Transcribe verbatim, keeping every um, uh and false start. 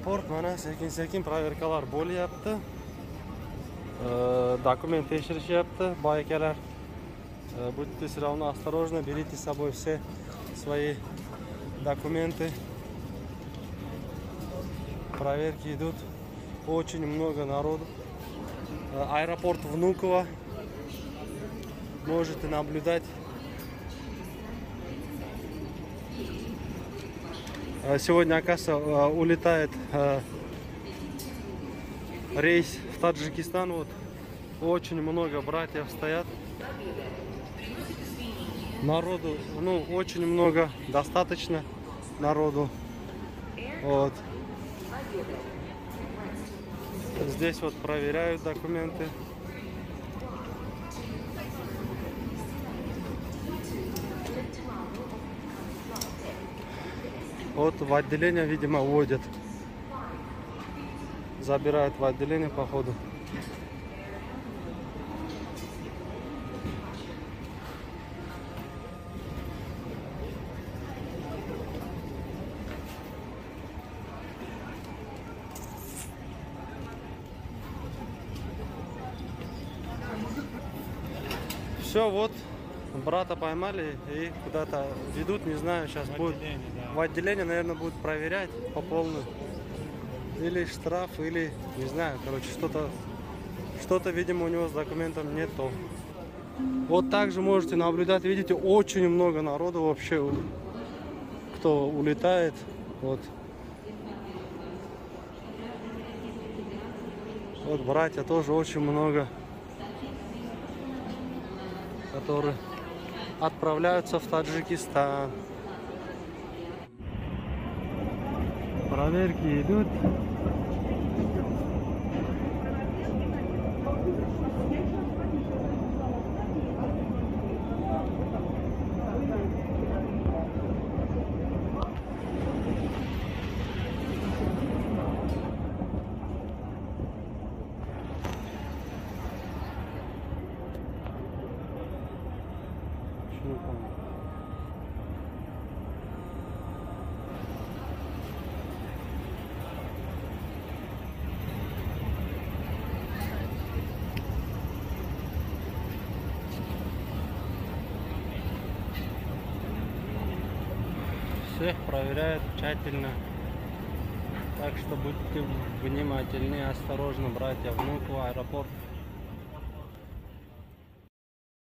Aeroport mana sekin-sekin proverkalar bo'lyapti. Dokument tekshirishyapti. Boy akalar, будьте все равно осторожны, берите с собой все свои документы. Проверки идут. Очень много народу. Аэропорт Внуково. Можете наблюдать. Сегодня, оказывается, улетает рейс в Таджикистан. Вот очень много братьев стоят. Народу, ну, очень много, достаточно народу. Вот. Здесь вот проверяют документы. Вот в отделение, видимо, вводят. Забирают в отделение, походу. Все, вот брата поймали и куда-то ведут, не знаю, сейчас в будет отделение, да. В отделение, наверное, будут проверять по полной. Или штраф, или не знаю, короче, что-то, что-то, видимо, у него с документом нету. Вот также можете наблюдать, видите, очень много народу вообще, кто улетает. Вот. Вот братья тоже очень много, которые отправляются в Таджикистан. Проверки идут. Всех проверяют тщательно. Так что будьте внимательны, осторожно, братья. Внуково, аэропорт